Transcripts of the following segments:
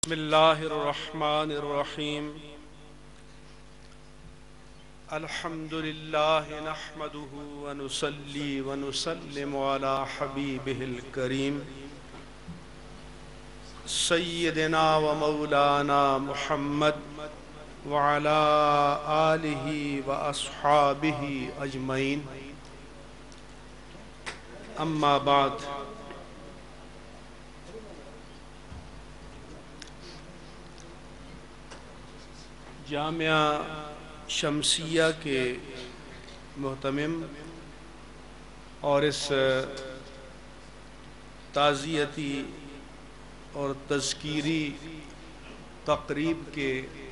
بسم اللہ الرحمن الرحیم الحمد للہ نحمده ونصلی ونسلم علی حبیبہ الکریم سیدنا و مولانا محمد وعلی آلہ و اصحابہ اجمعین اما بعد جامعہ شمسیہ کے محتمم اور اس تعزیتی اور تذکیری تقریب کے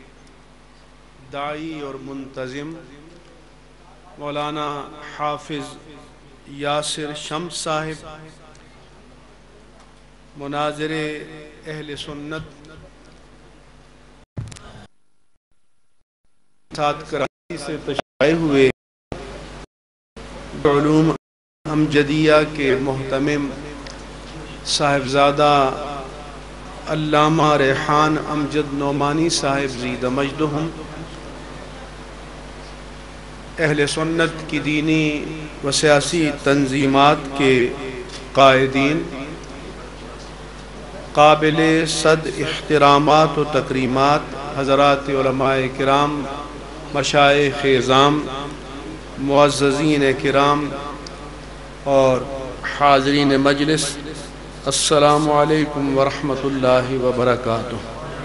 داعی اور منتظم مولانا حافظ یاسر شمس صاحب مناظر اہل سنت ساتھ کراچی سے تشریف لائے ہوئے علوم امجدیہ کے محتمم صاحبزادہ علامہ ریحان امجد نعمانی صاحب زیدہ مجدہم اہل سنت کی دینی و سیاسی تنظیمات کے قائدین قابل صد احترامات و تکریمات حضرات علماء کرام مشائخ اعظام معززین کرام اور حاضرین مجلس السلام علیکم ورحمۃ اللہ وبرکاتہ۔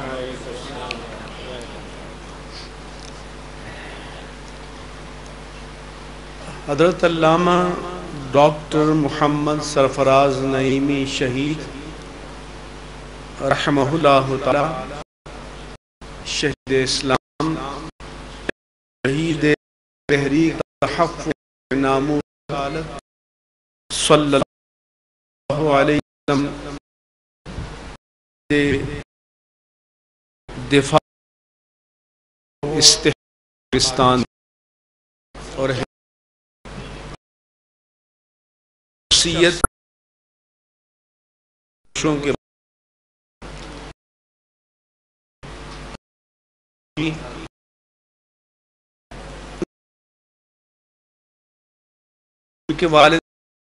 حضرت علامہ ڈاکٹر محمد سرفراز نعیمی شہید رحمہ اللہ تعالی شہید اسلام شہید تحریک تحفظ ناموس صلی اللہ علیہ وسلم دفاع استحقاقستان اور حیثیت کے کے والد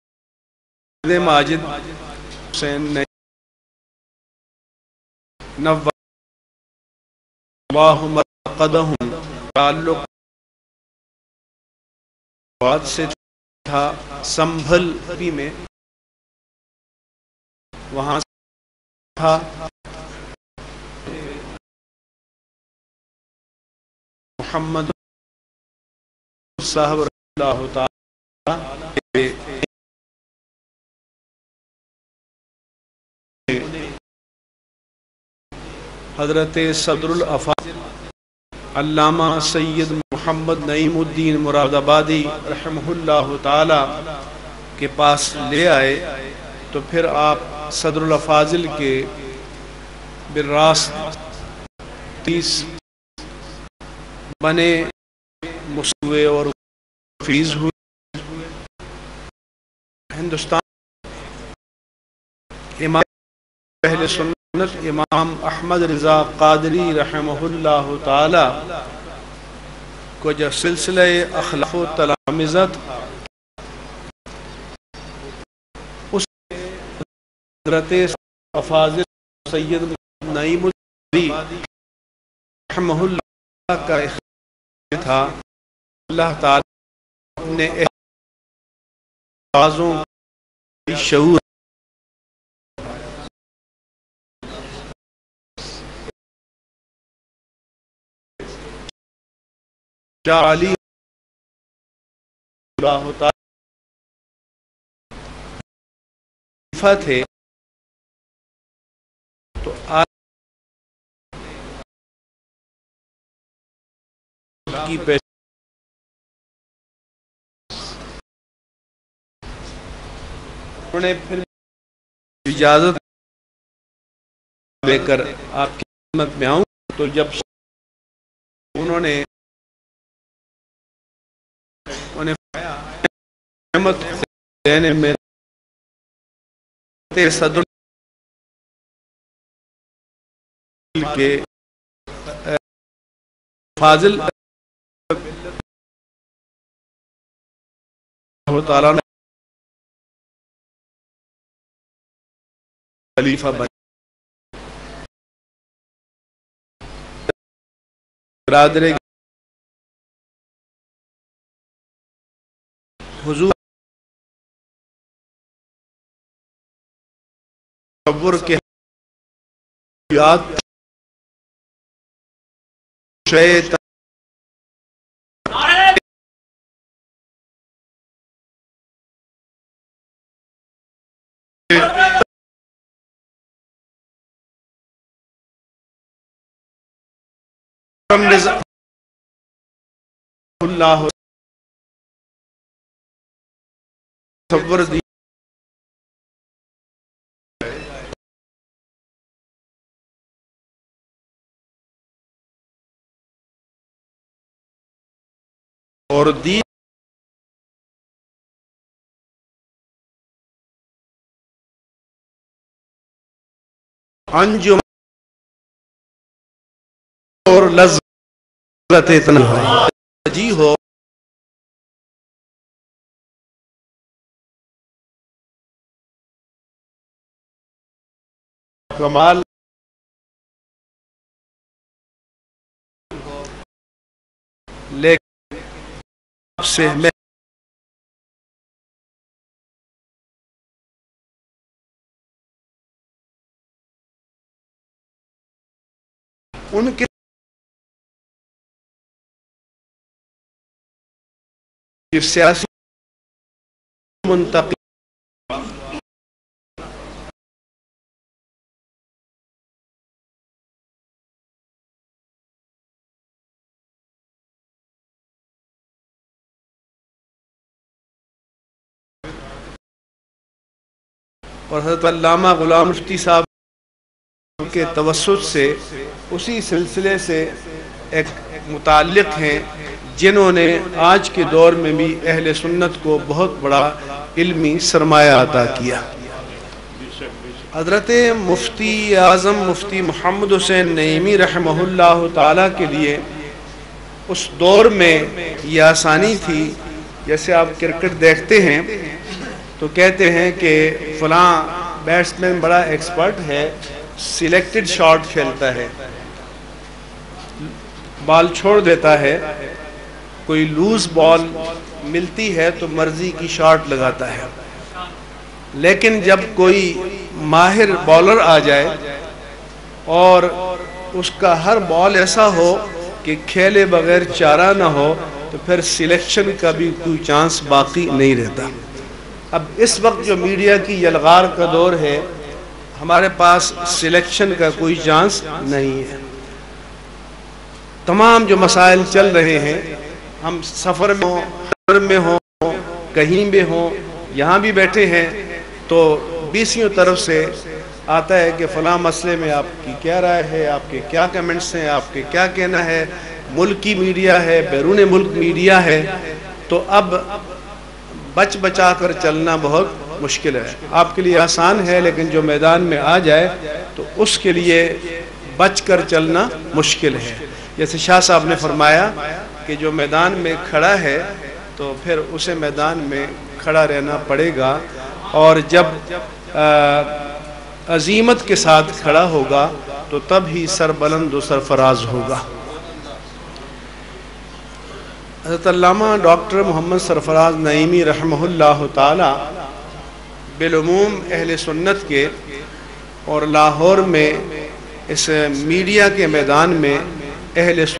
ماجد حسین نے نوّاہ مرقدہم تعلق بات سے تھا سنبھل میں وہاں تھا محمد صاحب اللہ تعالی حضرت صدر الافاضل علامہ سید محمد نعیم الدین مراد آبادی رحمہ اللہ تعالی کے پاس لے آئے تو پھر آپ صدر الافاضل کے براست 30 بنے مسوے اور فیض ہوئے۔ ہندوستان امام اہل سنت امام احمد رضا قادری رحمہ اللہ تعالی کو جو سلسلہ اخلاف و تلامذت اس حضرت افاضل سید نعیم الدین رحمہ اللہ کا اختیار تھا۔ اللہ تعالی نے آوازوں کی شعور شاہ علی اللہ تعالی تھے تو آج کی انہوں نے پھر اجازت لے کر آپ کی خدمت میں آؤں تو جب انہوں نے احمد دینے میں صدر کے فاضل اللہ تعالیٰ نے خلیفہ بنے. برادر حضور تصور کے یاد شیطان اللہ تصور دی اور دی انجم اور لذت تنہائی ہو کمال لیکن سے میں ان کے سیاسی منتقل اور حضرت علامہ غلام مفتی صاحب کے توسط سے اسی سلسلے سے ایک متعلق ہیں جنہوں نے آج کے دور میں بھی اہل سنت کو بہت بڑا علمی سرمایہ عطا کیا. حضرت مفتی اعظم مفتی محمد حسین نعیمی رحمہ اللہ تعالیٰ کے لیے اس دور میں یہ آسانی تھی، جیسے آپ کرکٹ دیکھتے ہیں تو کہتے ہیں کہ فلاں بیٹسمین بڑا ایکسپرٹ ہے، سلیکٹڈ شاٹ کھیلتا ہے، بال چھوڑ دیتا ہے، کوئی لوز بال ملتی ہے تو مرضی کی شاٹ لگاتا ہے. لیکن جب کوئی ماہر بولر آ جائے اور اس کا ہر بال ایسا ہو کہ کھیلے بغیر چارہ نہ ہو تو پھر سلیکشن کا بھی کوئی چانس باقی نہیں رہتا. اب اس وقت جو میڈیا کی یلغار کا دور ہے، ہمارے پاس سلیکشن کا کوئی چانس نہیں ہے. تمام جو مسائل چل رہے ہیں، ہم سفر میں ہوں کہیں بھی ہوں، یہاں بھی بیٹھے ہیں تو بیسیوں طرف سے آتا ہے کہ فلاں مسئلے میں آپ کی کیا رائے ہے، آپ کے کیا کمنٹس ہیں، آپ کے کیا کہنا ہے. ملکی میڈیا ہے، بیرون ملک میڈیا ہے، تو اب بچ بچا کر چلنا بہت مشکل ہے. آپ کے لیے آسان ہے، لیکن جو میدان میں آ جائے تو اس کے لیے بچ کر چلنا مشکل ہے. جیسے شاہ صاحب نے فرمایا کہ جو میدان میں کھڑا ہے تو پھر اسے میدان میں کھڑا رہنا پڑے گا، اور جب عزیمت کے ساتھ کھڑا ہوگا تو تب ہی سربلند و سرفراز ہوگا. حضرت علامہ ڈاکٹر محمد سرفراز نعیمی رحمہ اللہ تعالی بالعموم اہل سنت کے اور لاہور میں اس میڈیا کے میدان میں اہل